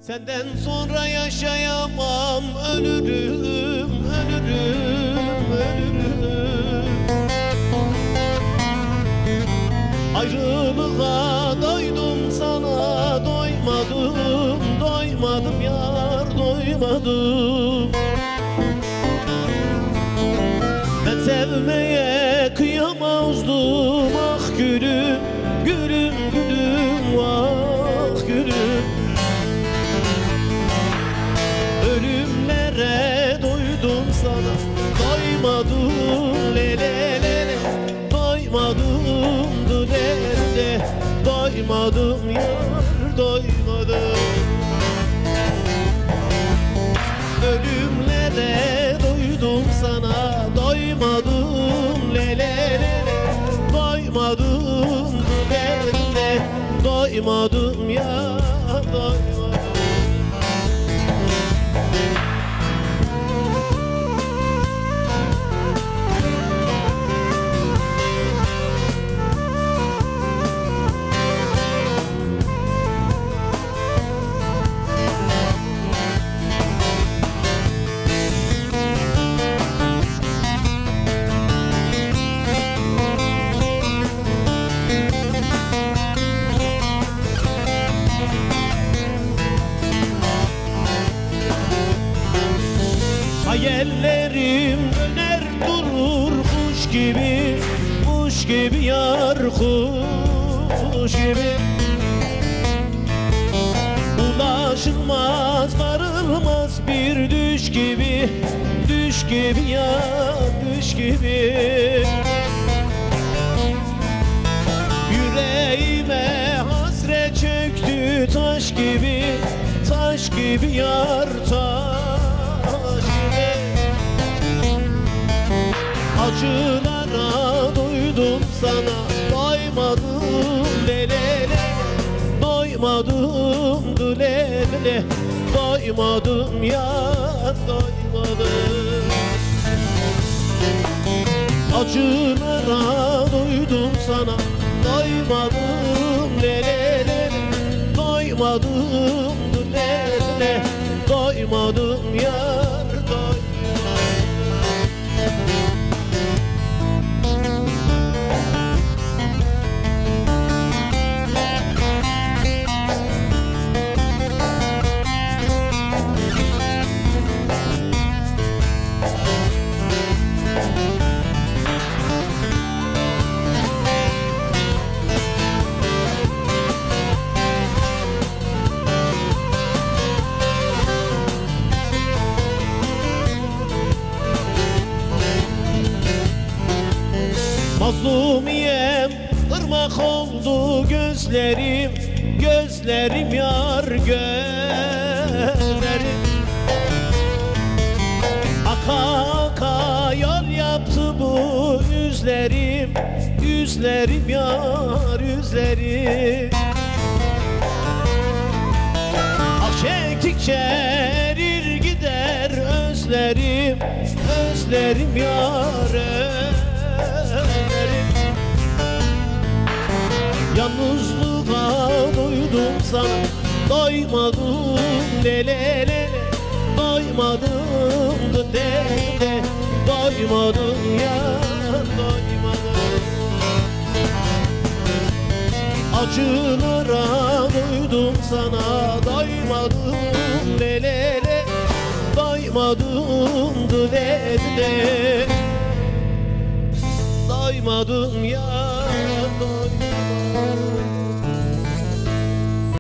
Senden sonra yaşayamam, ölürüm, ölürüm, ölürüm. Ayrılığa doydum sana, doymadım, doymadım yar, doymadım. Ben sevmeye kıyamazdım, ah gülüm, gülüm, gülüm, ah gülüm. Ölümlere doydum sana, doymadım, le le le le. Doymadım, du le le. Doymadım yar, doymadım. Ölümlere doydum sana, doymadım, le le le le. Doymadım, du le le. Doymadım yar, doymadım. Hayallerim döner durur kuş gibi, kuş gibi yar, kuş gibi. Ulaşılmaz, varılmaz bir düş gibi, düş gibi yar, düş gibi. Yüreğime hasret çöktü taş gibi, taş gibi yar, taş gibi. Acılara doydum sana, doymadım, le le le. Doymadım, du le le. Doymadım yar, doymadım. Acılara doydum sana, doymadım, le le le. Doymadım, du le le. Doymadım yar, doymadım. Mazlumiyem ırmak oldu gözlerim, gözlerim yar, gözlerim. Aka aka yol yaptı bu yüzlerim, yüzlerim yar, yüzlerim. Ah çektikçe erir gider özlerim, özlerim yar, özlerim. Yalnızlığa doydum sana, doymadım, le le le. Doymadım, du le le. Doymadım ya, doymadım. Acılara doydum sana, doymadım, le le le. Doymadım, du le le. Doymadım ya.